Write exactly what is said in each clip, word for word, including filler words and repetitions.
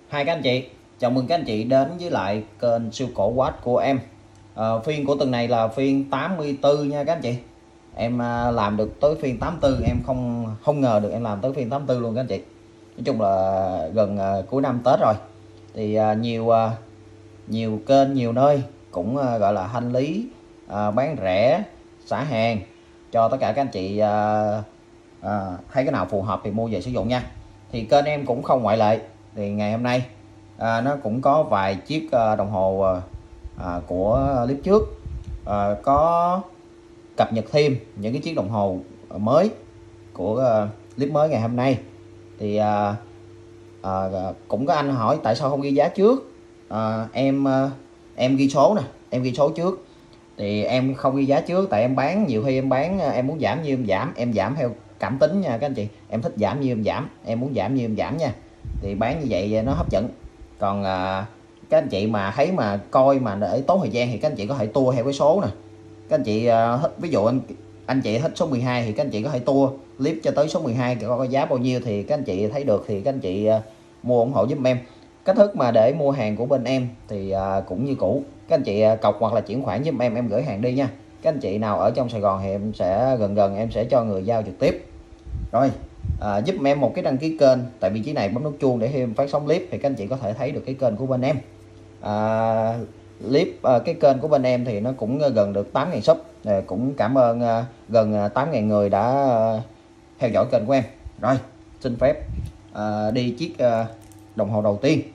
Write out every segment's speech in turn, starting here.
Hai các anh chị, chào mừng các anh chị đến với lại kênh siêu cổ Watch của em. à, Phiên của tuần này là phiên tám mươi tư nha các anh chị. Em à, làm được tới phiên tám mươi tư, em không không ngờ được em làm tới phiên tám mươi tư luôn các anh chị. Nói chung là gần à, cuối năm Tết rồi thì à, nhiều à, nhiều kênh nhiều nơi cũng à, gọi là thanh lý, à, bán rẻ, xả hàng cho tất cả các anh chị, à, à, thấy cái nào phù hợp thì mua về sử dụng nha. Thì kênh em cũng không ngoại lệ. Thì ngày hôm nay à, nó cũng có vài chiếc à, đồng hồ à, của clip trước à, có cập nhật thêm những cái chiếc đồng hồ mới của à, clip mới ngày hôm nay. Thì à, à, cũng có anh hỏi tại sao không ghi giá trước. à, em à, em ghi số nè, em ghi số trước. Thì em không ghi giá trước tại em bán, nhiều khi em bán em muốn giảm như em giảm, em giảm theo cảm tính nha các anh chị. Em thích giảm như em giảm, em muốn giảm như em giảm nha. Thì bán như vậy nó hấp dẫn. Còn à, các anh chị mà thấy mà coi mà để tốn thời gian thì các anh chị có thể tua theo cái số nè. Các anh chị à, ví dụ anh anh chị thích số mười hai thì các anh chị có thể tua clip cho tới số mười hai coi có giá bao nhiêu thì các anh chị thấy được thì các anh chị à, mua ủng hộ giúp em. Cách thức mà để mua hàng của bên em thì à, cũng như cũ, các anh chị cọc hoặc là chuyển khoản giúp em em gửi hàng đi nha. Các anh chị nào ở trong Sài Gòn thì em sẽ gần gần em sẽ cho người giao trực tiếp. Rồi à, giúp em một cái đăng ký kênh, tại vị trí này bấm nút chuông để khi em phát sóng clip thì các anh chị có thể thấy được cái kênh của bên em. à, clip à, cái kênh của bên em thì nó cũng gần được tám nghìn sub. à, cũng cảm ơn à, gần tám nghìn người đã à, theo dõi kênh của em. Rồi xin phép à, đi chiếc à, đồng hồ đầu tiên.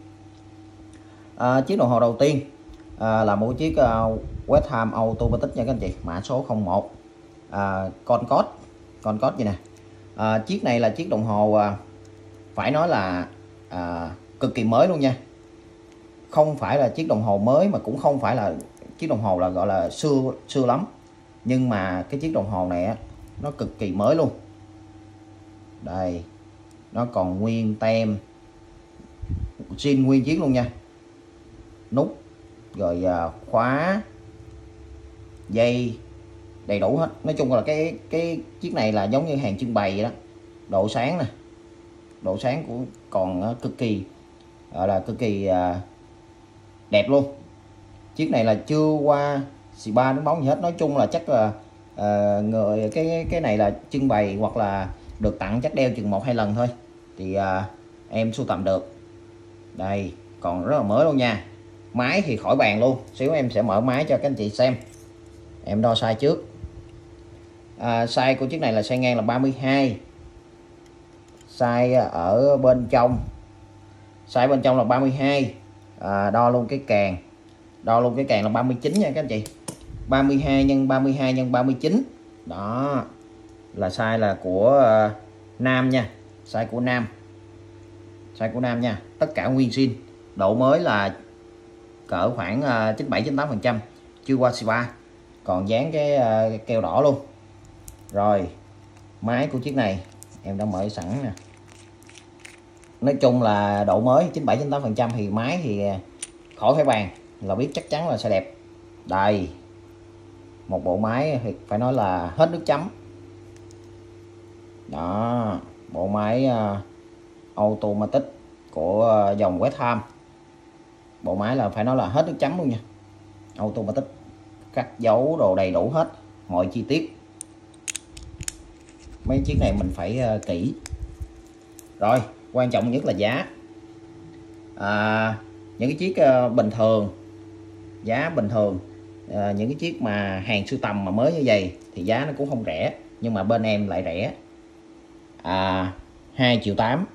à, chiếc đồng hồ đầu tiên à, là một chiếc uh, Westham Automatic nha các anh chị, mã số không một, à, con code con code gì nè. à, chiếc này là chiếc đồng hồ à, phải nói là à, cực kỳ mới luôn nha. Không phải là chiếc đồng hồ mới mà cũng không phải là chiếc đồng hồ là gọi là xưa xưa lắm, nhưng mà cái chiếc đồng hồ này á, nó cực kỳ mới luôn. Đây, nó còn nguyên tem zin nguyên chiếc luôn nha, nút rồi à, khóa dây đầy đủ hết. Nói chung là cái cái chiếc này là giống như hàng trưng bày vậy đó. Độ sáng nè, độ sáng của còn uh, cực kỳ gọi là cực kỳ uh, đẹp luôn. Chiếc này là chưa qua xì ba đánh bóng gì hết. Nói chung là chắc là uh, người cái cái này là trưng bày hoặc là được tặng, chắc đeo chừng một hai lần thôi thì uh, em sưu tầm được. Đây còn rất là mới luôn nha. Máy thì khỏi bàn luôn, xíu em sẽ mở máy cho các anh chị xem. Em đo size trước. à, size của chiếc này là size ngang là ba mươi hai, size ở bên trong size bên trong là ba mươi hai. à, đo luôn cái càng đo luôn cái càng là ba mươi chín nha các anh chị. ba mươi hai nhân ba mươi hai nhân ba mươi chín, đó là size là của uh, nam nha, size của nam size của nam nha. Tất cả nguyên zin, độ mới là cỡ khoảng uh, chín mươi bảy chín mươi tám phần trăm, chưa qua xì ba, còn dán cái uh, keo đỏ luôn. Rồi máy của chiếc này em đã mở sẵn nè. Nói chung là độ mới chín mươi bảy chín mươi tám phần trăm thì máy thì khỏi phải bàn, là biết chắc chắn là sẽ đẹp. Đây, một bộ máy thì phải nói là hết nước chấm. Đó, bộ máy uh, automatic của uh, dòng Westham. Bộ máy là phải nói là hết nước chấm luôn nha. Automatic, cắt dấu đồ đầy đủ hết, mọi chi tiết. Mấy chiếc này mình phải uh, kỹ. Rồi quan trọng nhất là giá. à, những cái chiếc uh, bình thường, giá bình thường, uh, những cái chiếc mà hàng sưu tầm mà mới như vậy thì giá nó cũng không rẻ, nhưng mà bên em lại rẻ. à, hai triệu tám,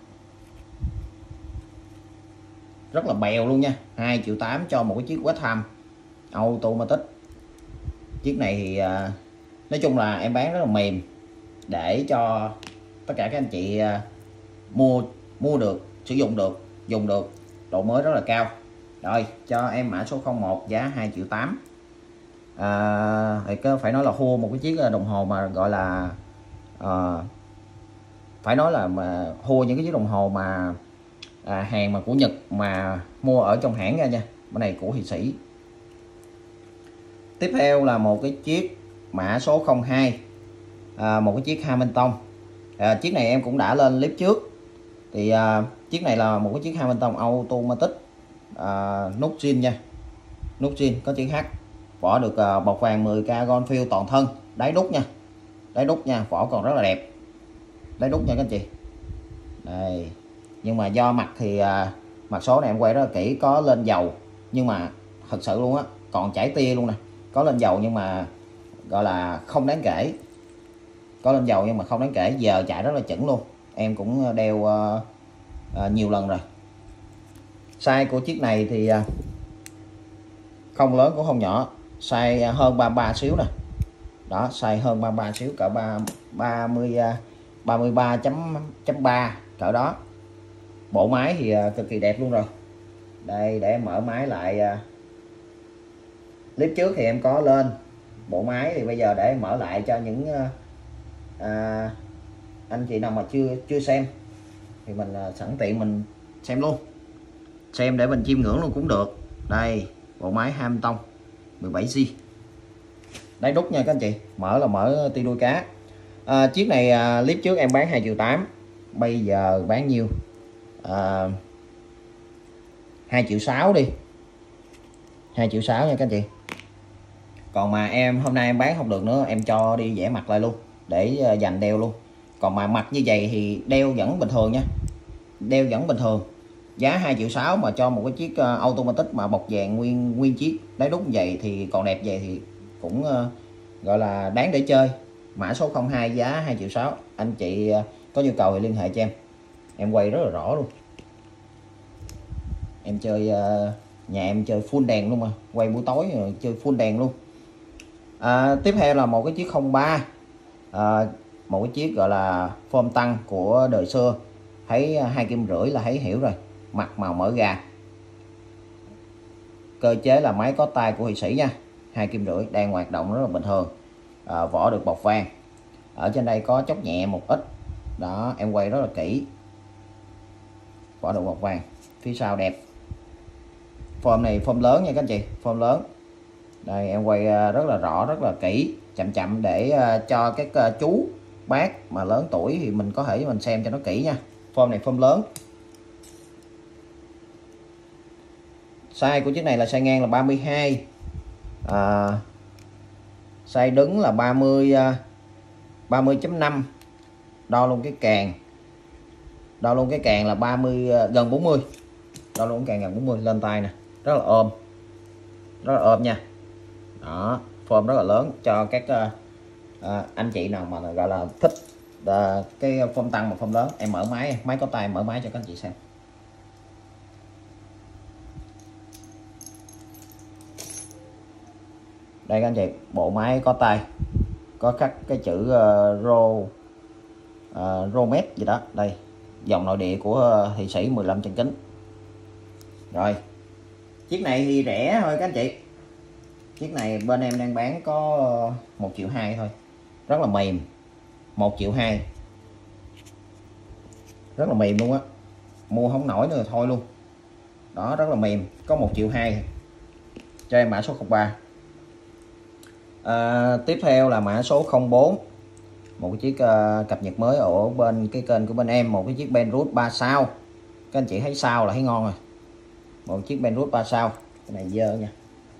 rất là bèo luôn nha. Hai triệu tám cho một cái chiếc Westham Automatic. Chiếc này thì uh, nói chung là em bán rất là mềm để cho tất cả các anh chị uh, mua mua được, sử dụng được, dùng được, độ mới rất là cao. Rồi cho em mã số không một, giá hai triệu tám. à, thì có phải nói là hua một cái chiếc đồng hồ mà gọi là à, phải nói là mà hua những cái chiếc đồng hồ mà à, hàng mà của Nhật mà mua ở trong hãng ra nha. Bên này của Thụy Sĩ. Tiếp theo là một cái chiếc mã số không hai, à, một cái chiếc Hamilton. à, chiếc này em cũng đã lên clip trước thì à, Chiếc này là một cái chiếc hai bên tông automatic, à, nút zin nha, nút zin có chữ H, vỏ được à, bọc vàng mười K gold fill toàn thân, đáy đúc nha, đáy đúc nha, vỏ còn rất là đẹp, đáy đúc nha các anh chị. Đây, nhưng mà do mặt thì à, mặt số này em quay rất là kỹ, có lên dầu nhưng mà thật sự luôn á, còn chảy tia luôn nè, có lên dầu nhưng mà gọi là không đáng kể, có lên dầu nhưng mà không đáng kể, giờ chạy rất là chuẩn luôn, em cũng đeo uh, uh, nhiều lần rồi. Size của chiếc này thì uh, không lớn cũng không nhỏ, size hơn ba mươi ba xíu nè, đó size hơn ba mươi ba xíu, cỡ ba ba mươi ba mươi ba chấm ba cỡ đó. Bộ máy thì uh, cực kỳ đẹp luôn rồi. Đây, để em mở máy lại. Uh, clip trước thì em có lên bộ máy, thì bây giờ để em mở lại cho những uh, à, anh chị nào mà chưa chưa xem thì mình à, sẵn tiện mình xem luôn, xem để mình chiêm ngưỡng luôn cũng được. Đây, bộ máy hai bên tông mười bảy gi, đáy đúc nha các anh chị, mở là mở ti đuôi cá. À, chiếc này à, clip trước em bán hai triệu tám, bây giờ bán nhiêu? à, hai triệu sáu đi, hai triệu sáu nha các anh chị. Còn mà em hôm nay em bán không được nữa, em cho đi vẽ mặt lại luôn để dành đeo luôn. Còn mà mặt như vậy thì đeo vẫn bình thường nha, đeo vẫn bình thường. Giá hai triệu sáu mà cho một cái chiếc automatic mà bọc vàng nguyên nguyên chiếc, đáy đúc như vậy thì còn đẹp vậy thì cũng uh, gọi là đáng để chơi. Mã số không hai giá hai triệu sáu, anh chị uh, có nhu cầu thì liên hệ cho em, em quay rất là rõ luôn. Em chơi uh, nhà em chơi full đèn luôn mà, quay buổi tối rồi chơi full đèn luôn. À, tiếp theo là một cái chiếc không ba, à, một cái chiếc gọi là form tăng của đời xưa, thấy hai kim rưỡi là thấy hiểu rồi, mặt màu mỡ gà, cơ chế là máy có tay của Thụy Sĩ nha, hai kim rưỡi đang hoạt động rất là bình thường. À, vỏ được bọc vàng, ở trên đây có chóc nhẹ một ít, đó em quay rất là kỹ, vỏ được bọc vàng, phía sau đẹp. Form này form lớn nha các anh chị, form lớn. Đây em quay rất là rõ, rất là kỹ, chậm chậm để cho các chú bác mà lớn tuổi thì mình có thể mình xem cho nó kỹ nha. Form này form lớn. Size của chiếc này là size ngang là ba mươi hai, à, size đứng là ba mươi ba mươi chấm năm, đo luôn cái càng, đo luôn cái càng là ba mươi, gần bốn mươi, đo luôn cái càng gần bốn mươi, lên tay nè, rất là ôm, rất là ôm nha. Đó, form rất là lớn cho các uh, uh, anh chị nào mà gọi là thích uh, cái form tăng mà form lớn. Em mở máy, máy có tay mở máy cho các anh chị xem. Đây các anh chị, bộ máy có tay, có khắc cái chữ uh, Ro uh, Romet gì đó. Đây, dòng nội địa của uh, Thụy Sĩ mười lăm chân kính. Rồi, chiếc này thì rẻ thôi các anh chị. Chiếc này bên em đang bán có một triệu hai thôi, rất là mềm, một triệu hai, rất là mềm luôn á, mua không nổi nữa thôi luôn. Đó, rất là mềm, có một triệu hai, cho em mã số không ba. À, tiếp theo là mã số không bốn, một cái chiếc uh, cập nhật mới ở bên cái kênh của bên em, một cái chiếc Benrut ba sao. Các anh chị thấy sao là thấy ngon rồi, một chiếc Benrut ba sao. Cái này dơ nha.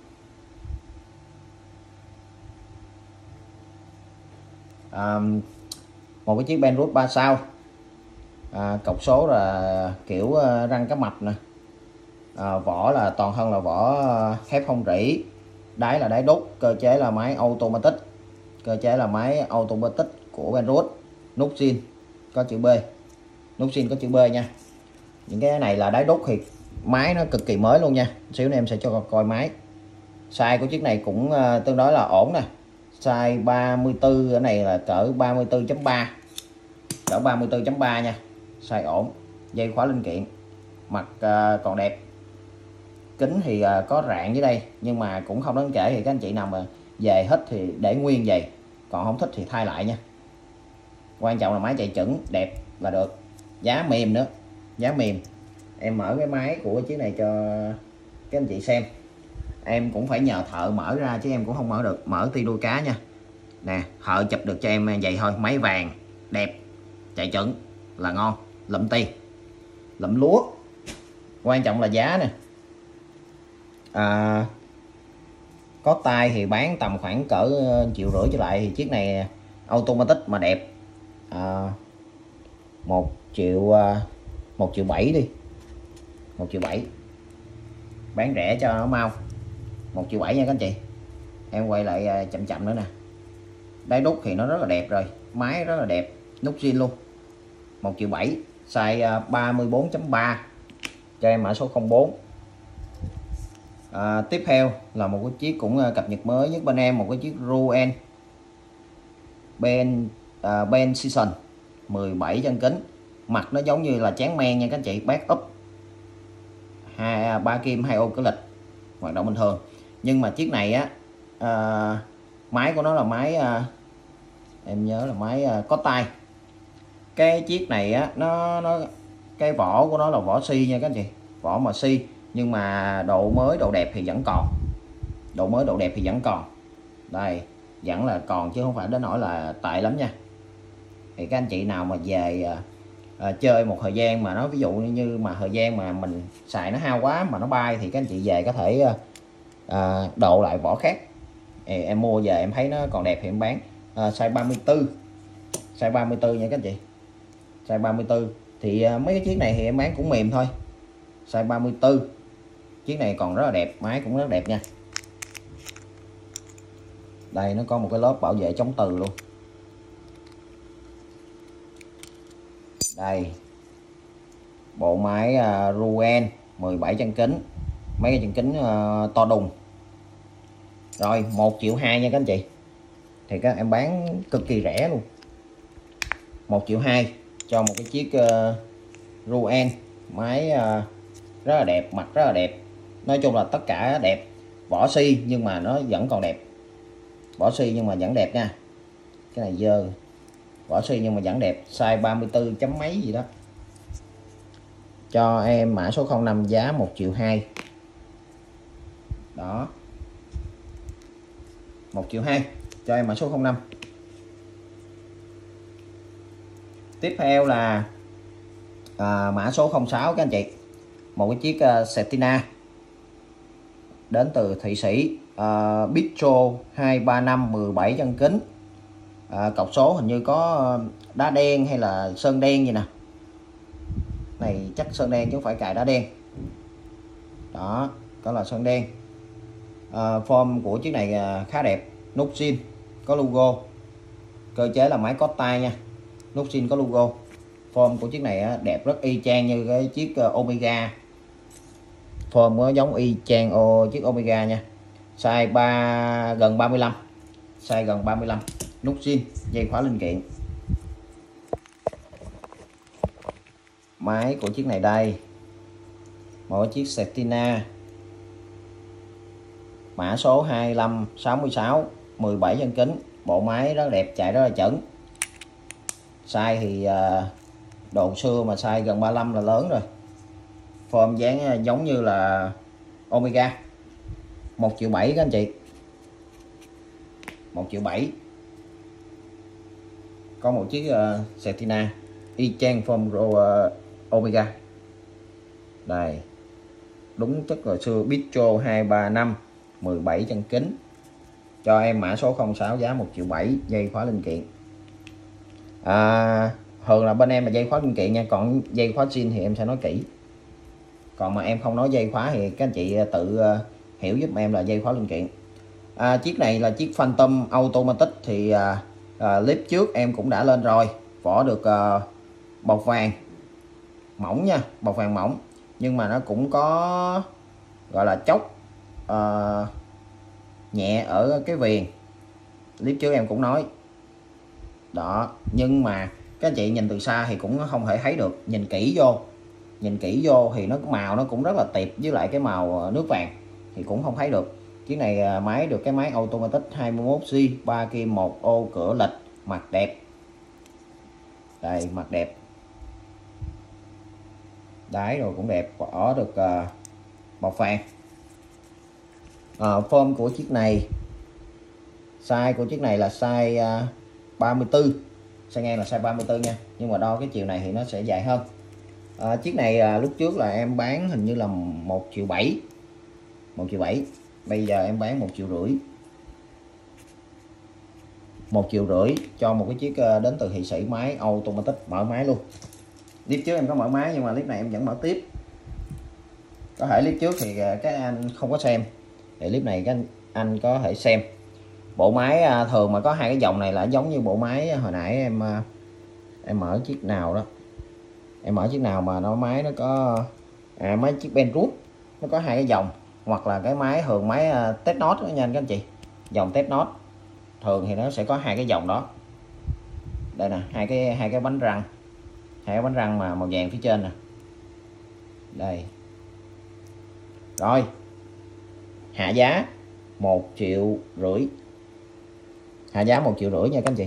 À, một cái chiếc Benrut ba sao, à, cọc số là kiểu uh, răng cá mập nè, à, vỏ là toàn thân là vỏ thép không rỉ, đáy là đáy đúc, cơ chế là máy automatic, cơ chế là máy automatic của Benrut, nút zin có chữ B, nút zin có chữ B nha. Những cái này là đáy đúc thì máy nó cực kỳ mới luôn nha. Xíu nữa em sẽ cho coi máy. Size của chiếc này cũng uh, tương đối là ổn nè, size ba mươi tư, ở này là cỡ ba mươi tư chấm ba, cỡ ba mươi tư chấm ba nha, size ổn, dây khóa linh kiện, mặt uh, còn đẹp. Kính thì uh, có rạn dưới đây nhưng mà cũng không đáng kể, thì các anh chị nào mà về hết thì để nguyên vậy, còn không thích thì thay lại nha. Quan trọng là máy chạy chuẩn đẹp là được. Giá mềm nữa, giá mềm. Em mở cái máy của chiếc này cho các anh chị xem, em cũng phải nhờ thợ mở ra chứ em cũng không mở được. Mở ti đuôi cá nha, nè, thợ chụp được cho em vậy thôi. Máy vàng đẹp, chạy chuẩn là ngon, lụm ti. lụm lúa. Quan trọng là giá nè. À, có tay thì bán tầm khoảng cỡ triệu rưỡi trở lại, thì chiếc này automatic mà đẹp, à, một triệu một triệu bảy đi, một triệu bảy, bán rẻ cho nó mau. Một triệu bảy nha các anh chị. Em quay lại chậm chậm nữa nè. Đáy đúc thì nó rất là đẹp rồi, máy rất là đẹp, nút zin luôn. Một triệu bảy, size ba mươi bốn chấm ba, cho em mã số không bốn. À, tiếp theo là một cái chiếc cũng cập nhật mới nhất bên em, một cái chiếc Ruen Ben à, Ben Season mười bảy chân kính. Mặt nó giống như là chán men nha các anh chị, back up hai ba kim hai ô cửa lịch, hoạt động bình thường. Nhưng mà chiếc này á, à, máy của nó là máy à, em nhớ là máy à, có tay. Cái chiếc này á, nó nó cái vỏ của nó là vỏ xi nha các anh chị, vỏ mà xi, nhưng mà độ mới độ đẹp thì vẫn còn, độ mới độ đẹp thì vẫn còn đây, vẫn là còn chứ không phải đến nỗi là tệ lắm nha. Thì các anh chị nào mà về à, à, chơi một thời gian mà nó ví dụ như mà thời gian mà mình xài nó hao quá mà nó bay, thì các anh chị về có thể à, độ lại vỏ khác. Thì em mua về em thấy nó còn đẹp thì em bán. À, size ba mươi tư, size ba mươi tư nha các anh chị, size ba mươi tư. Thì à, mấy cái chiếc này thì em bán cũng mềm thôi, size ba mươi tư. Chiếc này còn rất là đẹp, máy cũng rất đẹp nha. Đây nó có một cái lớp bảo vệ chống từ luôn. Đây bộ máy uh, Ruen mười bảy chân kính, mấy cái chân kính uh, to đùng. Rồi một triệu hai nha các anh chị. Thì các em bán cực kỳ rẻ luôn, một triệu hai cho một cái chiếc uh, Ruen. Máy uh, rất là đẹp, mặt rất là đẹp, nói chung là tất cả đẹp. Vỏ xi nhưng mà nó vẫn còn đẹp, vỏ xi nhưng mà vẫn đẹp nha. Cái này dơ, vỏ xi nhưng mà vẫn đẹp, size ba mươi tư chấm mấy gì đó. Cho em mã số không năm, giá một triệu hai. Đó, một triệu hai cho em mã số không năm. Tiếp theo là à, mã số không sáu các anh chị. Một cái chiếc uh, Cetina đến từ Thụy Sĩ, uh, Bistro hai ba năm mười bảy chân kính. À, cọc số hình như có đá đen hay là sơn đen gì nè, này chắc sơn đen chứ không phải cài đá đen. Đó, có là sơn đen. À, form của chiếc này khá đẹp, nút zin có logo, cơ chế là máy có tay nha, nút zin có logo. Form của chiếc này đẹp, rất y chang như cái chiếc Omega, form nó giống y chang ô chiếc Omega nha. Size ba gần ba mươi lăm, size gần ba mươi lăm, nút zin, dây khóa linh kiện. Máy của chiếc này đây, một chiếc Cetina, mã số hai lăm sáu mươi sáu, mười bảy chân kính, bộ máy rất đẹp, chạy rất là chuẩn. Size thì độ xưa mà size gần ba mươi lăm là lớn rồi. Form dáng giống như là Omega. Một triệu bảy các anh chị, một triệu bảy. Có một chiếc uh, Cetina y chang form uh, Omega. Đây, đúng tức là xưa, Bistro hai ba năm mười bảy chân kính. Cho em mã số không sáu, giá một triệu bảy, dây khóa linh kiện. À, thường là bên em là dây khóa linh kiện nha, còn dây khóa zin thì em sẽ nói kỹ. Còn mà em không nói dây khóa thì các anh chị tự uh, hiểu giúp em là dây khóa linh kiện. À, chiếc này là chiếc Phantom Automatic thì uh, uh, clip trước em cũng đã lên rồi. Vỏ được uh, bọc vàng mỏng nha, bọc vàng mỏng, nhưng mà nó cũng có gọi là chốc uh, nhẹ ở cái viền. Clip trước em cũng nói đó, nhưng mà các anh chị nhìn từ xa thì cũng không thể thấy được, nhìn kỹ vô nhìn kỹ vô thì nó màu nó cũng rất là tiệp với lại cái màu nước vàng thì cũng không thấy được. Chiếc này máy được cái máy automatic hai mươi mốt gi, ba kim một ô cửa lịch, mặt đẹp. Đây, mặt đẹp, đáy rồi cũng đẹp, vỏ được uh, bọc vàng. uh, Form của chiếc này, size của chiếc này là size uh, ba mươi tư, size ngang là size ba mươi tư nha, nhưng mà đo cái chiều này thì nó sẽ dài hơn. À, chiếc này à, lúc trước là em bán hình như là một triệu bảy, một triệu bảy, bây giờ em bán một triệu rưỡi, một triệu rưỡi cho một cái chiếc đến từ Thụy Sĩ, máy automatic mở máy luôn. Clip trước em có mở máy nhưng mà clip này em vẫn mở tiếp. Có thể clip trước thì các anh không có xem, thì clip này các anh, anh có thể xem. Bộ máy thường mà có hai cái dòng này là giống như bộ máy hồi nãy em em mở chiếc nào đó, em mở chiếc nào mà nó máy nó có à, máy chiếc Benrut nó có hai cái dòng, hoặc là cái máy thường máy test nốt đó nha các anh chị, dòng test nốt thường thì nó sẽ có hai cái dòng đó. Đây nè, hai cái hai cái bánh răng, hai cái bánh răng mà màu vàng phía trên nè. Đây. Rồi. Hạ giá một triệu rưỡi. Hạ giá một triệu rưỡi nha các anh chị.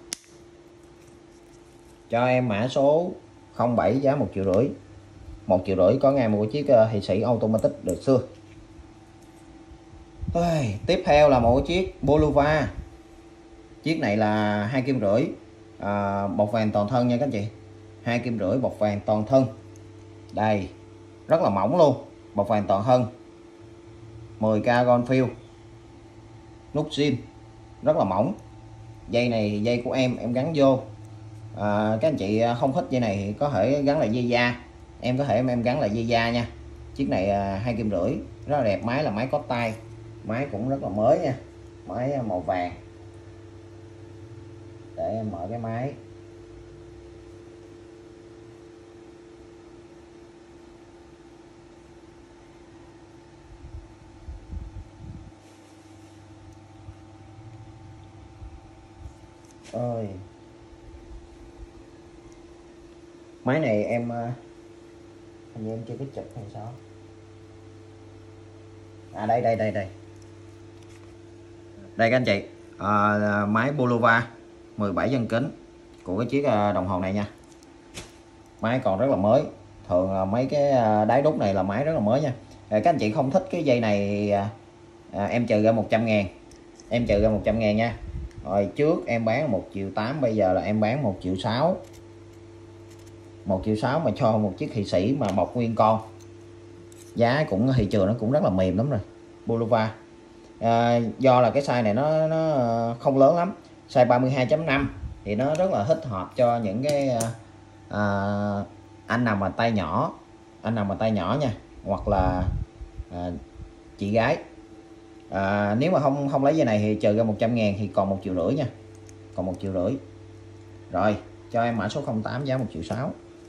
Cho em mã số không bảy giá một triệu rưỡi. một triệu rưỡi có ngay một chiếc Thụy Sĩ automatic được xưa. Ôi, tiếp theo là một chiếc Bulova. Chiếc này là hai kim rưỡi, à, bọc vàng toàn thân nha các anh chị. Hai kim rưỡi bọc vàng toàn thân. Đây, rất là mỏng luôn, bọc vàng toàn thân. mười k gold fill. Nút zin rất là mỏng. Dây này dây của em em gắn vô. À, các anh chị không thích dây này thì có thể gắn lại dây da. Em có thể em, em gắn lại dây da nha. Chiếc này à, hai kim rưỡi, rất là đẹp. Máy là máy có tay, máy cũng rất là mới nha, máy màu vàng. Để em mở cái máy. Ơi, máy này em hình như em chưa có chụp hay sao. À đây đây đây đây đây các anh chị, à, máy Bulova mười bảy dân kính của cái chiếc đồng hồ này nha. Máy còn rất là mới. Thường là mấy cái đáy đúc này là máy rất là mới nha. À, các anh chị không thích cái dây này à, em trừ ra một trăm ngàn, em trừ ra một trăm ngàn nha. Rồi trước em bán một triệu tám, bây giờ là em bán một triệu sáu. một triệu sáu mà cho một chiếc Thụy Sĩ mà bọc nguyên con. Giá cũng thị trường nó cũng rất là mềm lắm rồi. Bulova. À, do là cái size này nó nó không lớn lắm. Size ba mươi hai chấm năm thì nó rất là thích hợp cho những cái à, anh nào mà tay nhỏ, anh nào mà tay nhỏ nha, hoặc là à, chị gái. À, nếu mà không không lấy dây này thì trừ ra một trăm ngàn thì còn một triệu rưỡi nha, còn một triệu rưỡi. Rồi cho em mã số không tám giá một triệu sáu.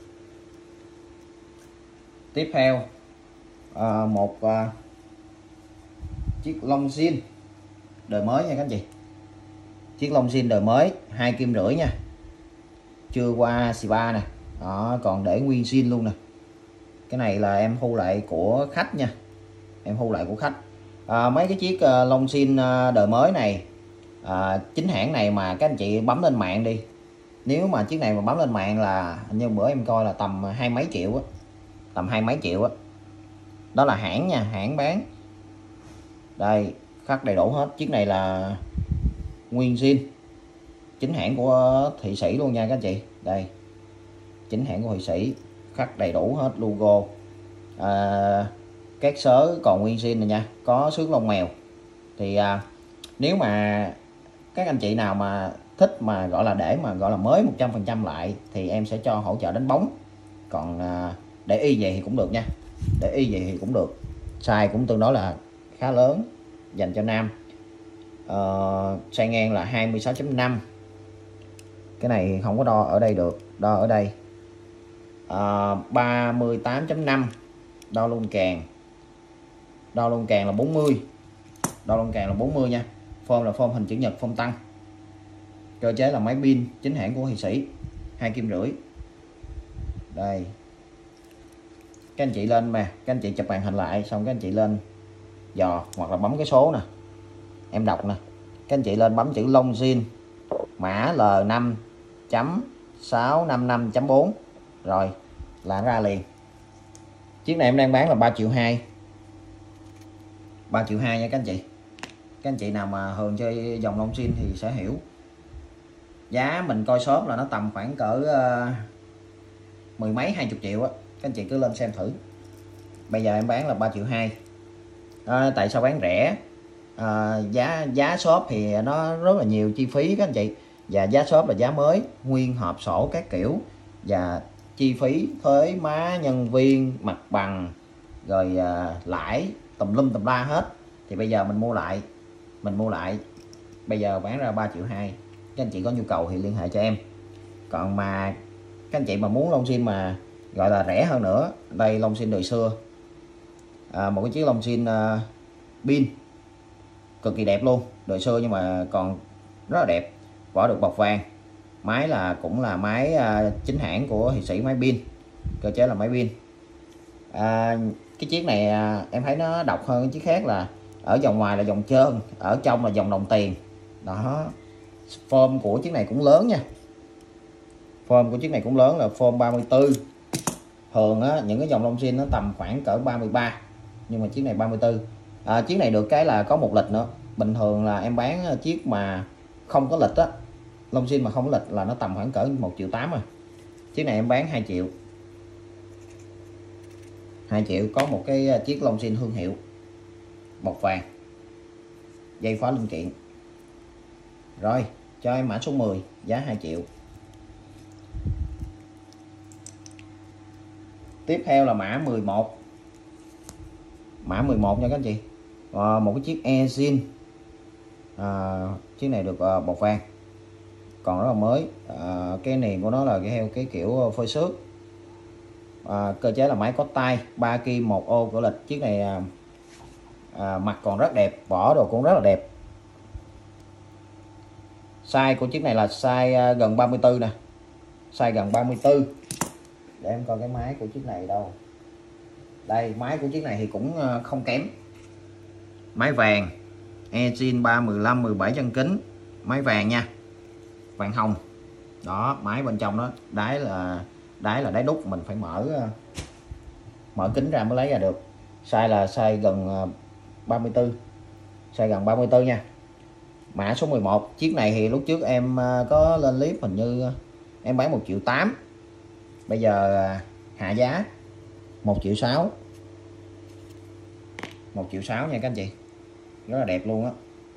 Tiếp theo à, một à, chiếc Longines đời mới nha các anh chị. Chiếc Longines đời mới hai kim rưỡi nha, chưa qua xì ba nè, đó còn để nguyên zin luôn nè. Cái này là em thu lại của khách nha, em thu lại của khách. À, mấy cái chiếc uh, Longines uh, đời mới này à, chính hãng này mà các anh chị bấm lên mạng đi, nếu mà chiếc này mà bấm lên mạng là như bữa em coi là tầm hai mấy triệu á, tầm hai mấy triệu á. Đó là hãng nha, hãng bán. Đây khắc đầy đủ hết. Chiếc này là nguyên zin, chính hãng của Thụy Sĩ luôn nha các anh chị. Đây chính hãng của Thụy Sĩ, khắc đầy đủ hết logo. À, các sớ còn nguyên zin này nha, có xước lông mèo. Thì à, nếu mà các anh chị nào mà thích mà gọi là để mà gọi là mới một trăm phần trăm lại thì em sẽ cho hỗ trợ đánh bóng. Còn à, để y vậy thì cũng được nha, để y vậy thì cũng được. Size cũng tương đối là khá lớn dành cho nam. à, size ngang là hai mươi sáu chấm năm. Cái này không có đo ở đây được, đo ở đây à, ba mươi tám chấm năm, đo luôn càng, đo luôn càng là bốn mươi, đo luôn càng là bốn mươi nha. Form là form hình chữ nhật, form tăng. Cơ chế là máy pin chính hãng của Thụy Sĩ, hai kim rưỡi. Đây các anh chị lên mà các anh chị chụp màn hình lại xong các anh chị lên dò hoặc là bấm cái số nè, em đọc nè, các anh chị lên bấm chữ Longines mã L năm chấm sáu năm năm chấm bốn rồi là ra liền. Chiếc này em đang bán là ba triệu hai, ba triệu hai nha các anh chị. Các anh chị nào mà thường chơi dòng Longines thì sẽ hiểu. Giá mình coi shop là nó tầm khoảng cỡ uh, mười mấy hai chục triệu á, các anh chị cứ lên xem thử. Bây giờ em bán là ba triệu hai. À, tại sao bán rẻ? À, giá giá shop thì nó rất là nhiều chi phí các anh chị, và giá shop là giá mới nguyên hộp sổ các kiểu, và chi phí thuế má nhân viên mặt bằng rồi à, lãi tùm lum tùm la hết. Thì bây giờ mình mua lại mình mua lại bây giờ bán ra ba triệu hai. Các anh chị có nhu cầu thì liên hệ cho em. Còn mà các anh chị mà muốn lông xin mà gọi là rẻ hơn nữa, đây lông xin đời xưa, à, một cái chiếc lông xin uh, pin cực kỳ đẹp luôn, đời xưa nhưng mà còn rất là đẹp, vỏ được bọc vàng, máy là cũng là máy uh, chính hãng của Hiệp Sĩ máy pin, cơ chế là máy pin. À, cái chiếc này uh, em thấy nó độc hơn cái chiếc khác, là ở vòng ngoài là vòng trơn, ở trong là vòng đồng tiền đó. Form của chiếc này cũng lớn nha, form của chiếc này cũng lớn, là form ba mươi tư. Thường á, những cái dòng lông xin nó tầm khoảng cỡ ba mươi ba, nhưng mà chiếc này ba mươi tư. À, chiếc này được cái là có một lịch nữa. Bình thường là em bán chiếc mà không có lịch á, lông xin mà không có lịch là nó tầm khoảng cỡ một triệu tám rồi. Chiếc này em bán hai triệu. hai triệu có một cái chiếc lông xin thương hiệu bọc vàng, dây phá linh kiện. Rồi cho em mã số mười, giá hai triệu. Tiếp theo là mã mười một. Mã mười một nha các anh chị. À, một cái chiếc e-zin. À, chiếc này được à, bọc vàng, còn rất là mới. À, cái nền của nó là cái theo cái kiểu phơi xước. À, cơ chế là máy có tay, ba kim một ô của lịch. Chiếc này à, à, mặt còn rất đẹp, vỏ đồ cũng rất là đẹp. Size của chiếc này là size à, gần ba mươi tư nè, size gần ba mươi tư. Để em coi cái máy của chiếc này đâu. Đây, máy của chiếc này thì cũng không kém. Máy vàng, e-zin ba mười lăm mười bảy chân kính, máy vàng nha, vàng hồng. Đó, máy bên trong đó, đáy là đáy là đáy đúc, mình phải mở mở kính ra mới lấy ra được. Size là size gần ba mươi tư, size gần ba mươi tư nha. Mã số mười một, chiếc này thì lúc trước em có lên clip hình như em bán một triệu tám. Bây giờ hạ giá một triệu sáu. một triệu sáu nha các anh chị. Rất là đẹp luôn á.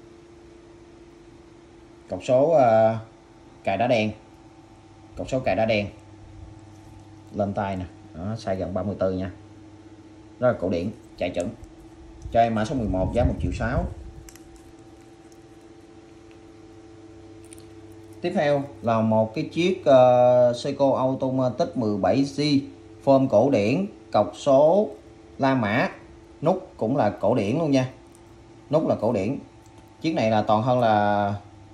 Cọc số uh, cài đá đen. Cọc số cài đá đen. Lên tay nè. Đó, size gần ba mươi tư nha. Rất là cổ điển, chạy chuẩn. Cho em mã số mười một, giá một triệu sáu. Tiếp theo là một cái chiếc uh, Seiko Automatic mười bảy G, form cổ điển, cọc số La Mã, nút cũng là cổ điển luôn nha. Nút là cổ điển. Chiếc này là toàn hơn là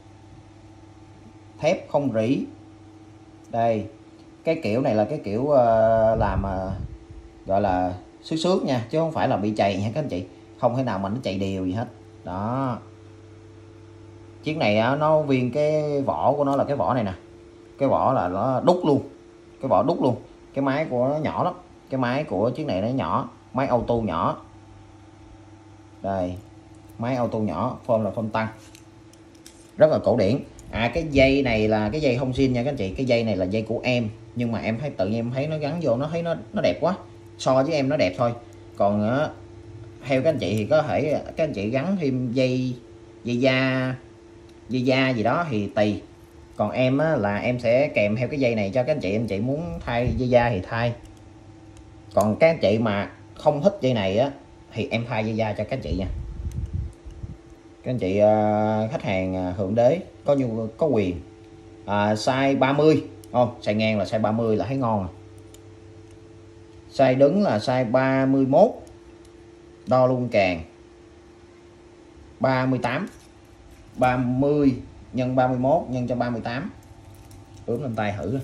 thép không rỉ. Đây, cái kiểu này là cái kiểu uh, làm uh, gọi là xước xước nha, chứ không phải là bị chày nha các anh chị. Không thể nào mà nó chạy đều gì hết. Đó. Chiếc này nó viên cái vỏ của nó là cái vỏ này nè. Cái vỏ là nó đúc luôn. Cái vỏ đúc luôn. Cái máy của nó nhỏ lắm. Cái máy của chiếc này nó nhỏ, máy auto nhỏ. Đây, máy auto nhỏ, form là form tăng. Rất là cổ điển. À, cái dây này là cái dây không xin nha các anh chị. Cái dây này là dây của em, nhưng mà em thấy tự nhiên em thấy nó gắn vô nó thấy nó nó đẹp quá. So với em nó đẹp thôi. Còn uh, theo các anh chị thì có thể các anh chị gắn thêm dây dây da dây da gì đó thì tùy. Còn em á, là em sẽ kèm theo cái dây này cho các anh chị. Anh chị muốn thay dây da thì thay. Còn các anh chị mà không thích dây này á thì em thay dây da cho các anh chị nha. Các anh chị uh, khách hàng uh, hưởng đế có nhu có quyền. uh, Size ba mươi. Oh, size ngang là size ba mươi là thấy ngon à. Size đứng là size ba mươi mốt. Đo luôn càng ba mươi tám. ba mươi nhân ba mươi mốt nhân cho ba mươi tám. Ướm lên tay thử.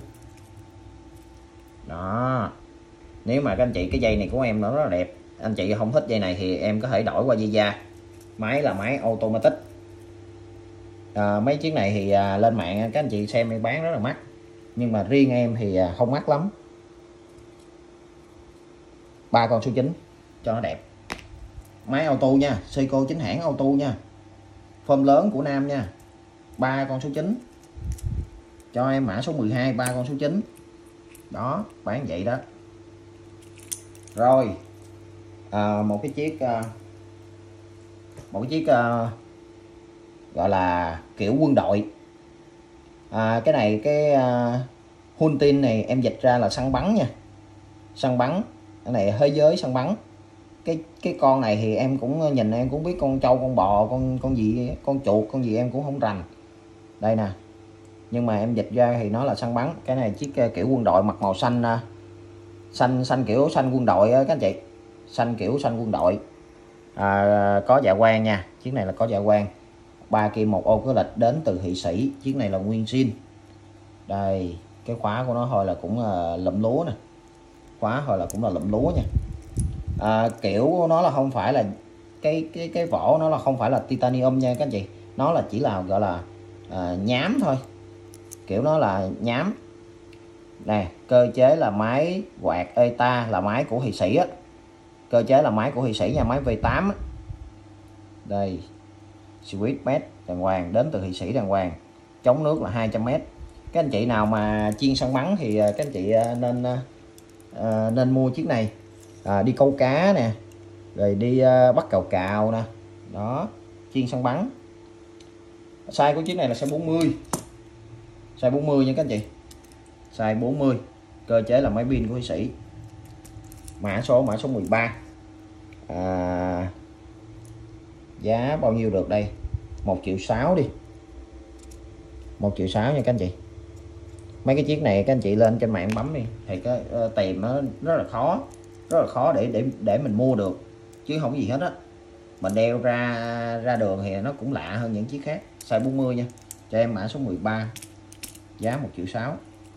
Đó. Nếu mà các anh chị cái dây này của em nó rất là đẹp, anh chị không thích dây này thì em có thể đổi qua dây da. Máy là máy automatic. À, mấy chiếc này thì à, lên mạng các anh chị xem em bán rất là mắc, nhưng mà riêng em thì à, không mắc lắm. Ba con số chín cho nó đẹp. Máy auto nha, Seiko chính hãng auto nha. Form lớn của nam nha. Ba con số chín. Cho em mã số mười hai, ba con số chín. Đó, bán vậy đó. Rồi à, một cái chiếc à, một cái chiếc à, gọi là kiểu quân đội. à, cái này cái à, Hunting này em dịch ra là săn bắn nha, săn bắn. Cái này thế giới săn bắn. cái cái con này thì em cũng nhìn em cũng biết con trâu con bò con con gì con chuột con gì em cũng không rành đây nè, nhưng mà em dịch ra thì nó là săn bắn. Cái này chiếc kiểu quân đội mặc màu xanh xanh xanh kiểu xanh quân đội á các anh chị, xanh kiểu xanh quân đội. à, có dạ quang nha, chiếc này là có dạ quang, ba kim một ô cửa lịch đến từ Thụy Sĩ. Chiếc này là nguyên zin. Đây cái khóa của nó thôi là cũng là lụm lúa nè, khóa thôi là cũng là lụm lúa nha. à, kiểu của nó là không phải là cái cái cái vỏ nó là không phải là titanium nha các anh chị, nó là chỉ là gọi là à, nhám thôi, kiểu nó là nhám nè. Cơ chế là máy quạt e tê a là máy của Thụy Sĩ á, cơ chế là máy của Thụy Sĩ nha, máy V tám á. Đây switch mét đàng hoàng, đến từ Thụy Sĩ đàng hoàng, chống nước là hai trăm mét. Các anh chị nào mà chuyên săn bắn thì các anh chị nên à, nên mua chiếc này, à, đi câu cá nè, rồi đi à, bắt cào cào nè, đó, chuyên săn bắn. Size của chiếc này là size bốn mươi, size bốn mươi nha các anh chị, size bốn mươi. Cơ chế là máy pin của Thụy Sĩ, mã số mã số mười ba. à, giá bao nhiêu được đây? Một triệu sáu đi, một triệu sáu nha các anh chị. Mấy cái chiếc này các anh chị lên trên mạng bấm đi thì cái uh, tìm nó rất là khó, rất là khó để để để mình mua được, chứ không có gì hết á. Mình đeo ra ra đường thì nó cũng lạ hơn những chiếc khác. Size bốn mươi nha, cho em mã số mười ba, giá một triệu sáu.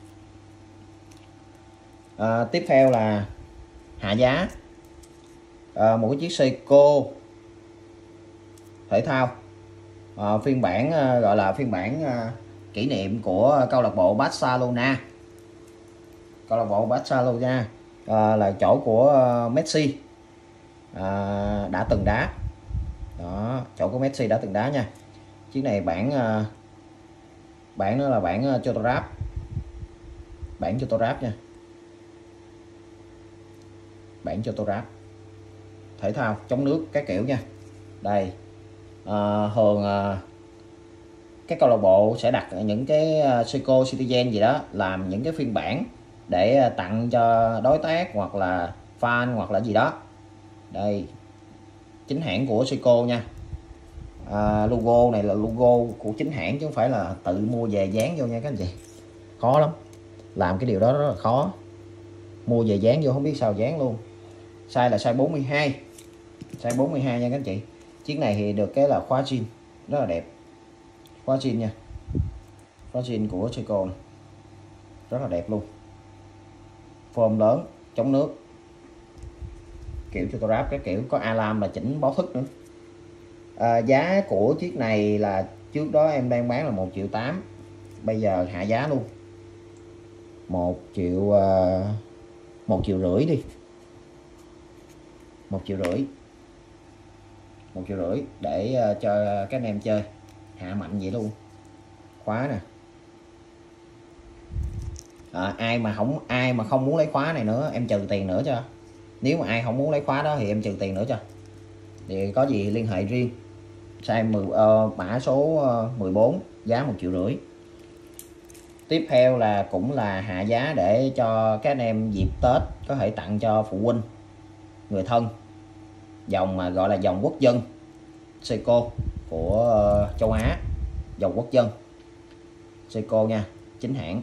à, tiếp theo là hạ giá, à, một cái chiếc Seiko thể thao, à, phiên bản à, gọi là phiên bản à, kỷ niệm của câu lạc bộ Barcelona. Câu lạc bộ Barcelona à, là chỗ của Messi à, đã từng đá đó, chỗ của Messi đã từng đá nha. Chiếc này bản à, bản nó là bản uh, Chotorap, bản Chotorap nha, bản Chotorap thể thao chống nước các kiểu nha. Đây à, thường à, các câu lạc bộ sẽ đặt những cái Seiko Citizen gì đó, làm những cái phiên bản để tặng cho đối tác hoặc là fan hoặc là gì đó. Đây chính hãng của Seiko nha, à, logo này là logo của chính hãng chứ không phải là tự mua về dán vô nha các anh chị. Khó lắm, làm cái điều đó rất là khó, mua về dán vô không biết sao dán luôn. Size là size bốn mươi hai, size bốn mươi hai nha các anh chị. Chiếc này thì được cái là khóa zin rất là đẹp, khóa zin nha, khóa zin của Seiko rất là đẹp luôn, form lớn, chống nước, kiểu cho ráp cái kiểu, có alarm là chỉnh báo thức nữa. à, giá của chiếc này là trước đó em đang bán là một triệu tám, bây giờ hạ giá luôn một triệu uh, một triệu rưỡi đi, một triệu rưỡi, một triệu rưỡi để uh, cho các anh em chơi, hạ mạnh vậy luôn. Khóa nè, à, ai mà không ai mà không muốn lấy khóa này nữa em trừ tiền nữa cho, nếu mà ai không muốn lấy khóa đó thì em trừ tiền nữa cho, thì có gì liên hệ riêng. Size mười uh, mã số uh, mười bốn, giá một triệu rưỡi. Tiếp theo là cũng là hạ giá để cho các anh em dịp Tết có thể tặng cho phụ huynh, người thân, dòng mà gọi là dòng quốc dân Seiko của uh, châu Á, dòng quốc dân Seiko nha, chính hãng,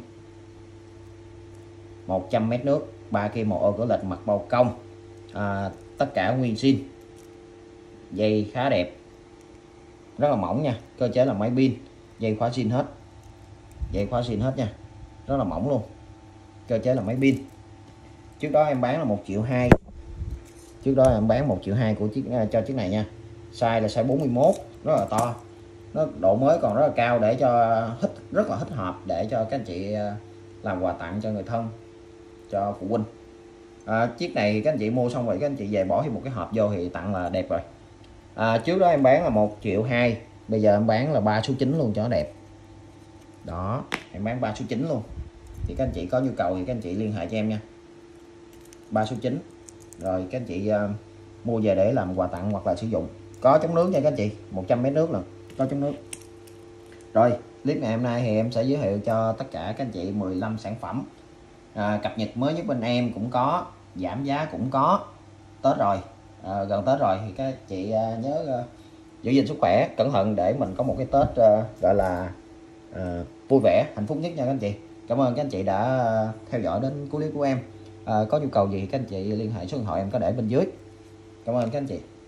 một trăm mét nước, ba kim một ô cửa lịch, mặt bao công, à, tất cả nguyên zin, dây khá đẹp, rất là mỏng nha, cơ chế là máy pin, dây khóa zin hết, dây khóa zin hết nha, rất là mỏng luôn, cơ chế là máy pin. Trước đó em bán là một triệu hai, trước đó em bán một triệu hai của chiếc cho chiếc này nha. Size là size bốn mươi mốt, rất là to, nó độ mới còn rất là cao, để cho thích, rất là thích hợp để cho các anh chị làm quà tặng cho người thân, cho phụ huynh. à, chiếc này các anh chị mua xong rồi các anh chị về bỏ thêm một cái hộp vô thì tặng là đẹp rồi. à, trước đó em bán là một triệu hai, bây giờ em bán là ba số chín luôn cho nó đẹp đó, em bán ba số chín luôn, thì các anh chị có nhu cầu thì các anh chị liên hệ cho em nha, ba số chín rồi các anh chị uh, mua về để làm quà tặng hoặc là sử dụng. Có chống nước nha các anh chị, một trăm mét nước lần, có chống nước. Rồi clip ngày hôm nay thì em sẽ giới thiệu cho tất cả các anh chị mười lăm sản phẩm à, cập nhật mới nhất bên em, cũng có giảm giá cũng có. Tết rồi, à, gần Tết rồi thì các chị à, nhớ à, giữ gìn sức khỏe, cẩn thận để mình có một cái Tết à, gọi là à, vui vẻ, hạnh phúc nhất nha các anh chị. Cảm ơn các anh chị đã à, theo dõi đến cuối clip của em. À, có nhu cầu gì các anh chị liên hệ số điện thoại em có để bên dưới. Cảm ơn các anh chị.